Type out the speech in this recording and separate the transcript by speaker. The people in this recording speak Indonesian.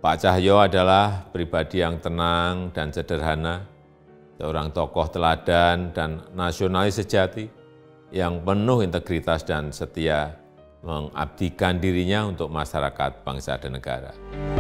Speaker 1: Pak Cahyo adalah pribadi yang tenang dan sederhana, seorang tokoh teladan dan nasionalis sejati yang penuh integritas dan setia mengabdikan dirinya untuk masyarakat, bangsa, dan negara.